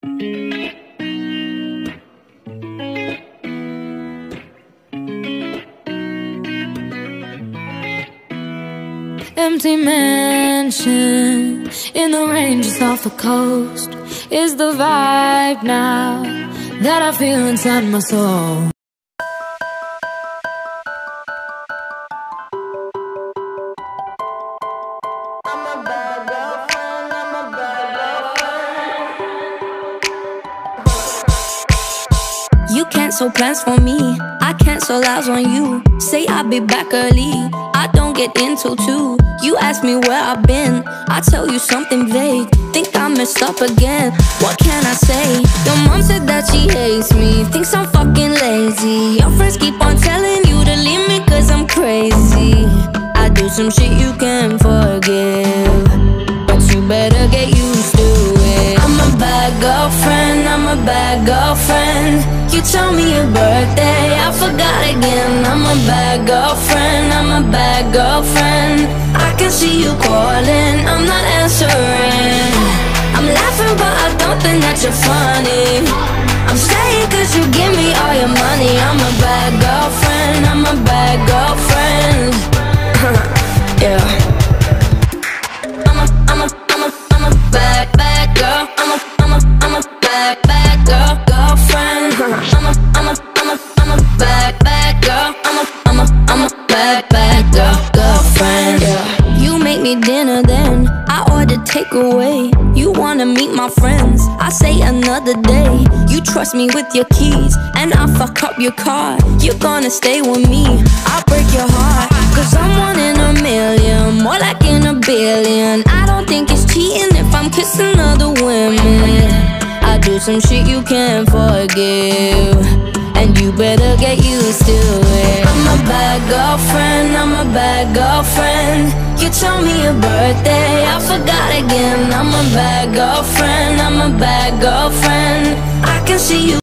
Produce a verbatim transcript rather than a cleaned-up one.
Empty mansion in the ranges off the coast is the vibe now that I feel inside my soul. I'm a bad girlfriend, I'm a bad girlfriend. You cancel plans for me, I cancel ours on you. Say I'll be back early, I don't get into two. You ask me where I've been, I tell you something vague. Think I messed up again, what can I say? Your mom said that she hates me, thinks I'm fucking lazy. Your friends keep on telling you to leave me cause I'm crazy. I do some shit you can't forgive, but you better get used to it. I'm a bad girlfriend, I'm a bad girlfriend. You told me your birthday, I forgot again. I'm a bad girlfriend, I'm a bad girlfriend. I can see you calling, I'm not answering. I'm laughing but I don't think that you're funny. I'm staying cause you give me all your money. I'm a bad girlfriend, I'm a bad girlfriend. Yeah. I'm a, I'm a, I'm a, I'm a bad, bad girl. I'm a, I'm a, I'm a bad, bad girl, girlfriend. I'm a, I'm a, I'm a, I'm a bad, bad girl. I'm a, I'm a, I'm a bad, bad girl, girlfriend. Yeah. You make me dinner then I order takeaway. You wanna meet my friends, I say another day. You trust me with your keys and I fuck up your car. You gonna stay with me, I'll break your heart. Cause I'm one in a million, more like in a billion. I don't think it's cheating if I'm kissing other women. I do some shit you can't forgive, and you better get used to it. I'm a bad girlfriend, I'm a bad girlfriend. You told me your birthday, I forgot again. I'm a bad girlfriend, I'm a bad girlfriend. I can see you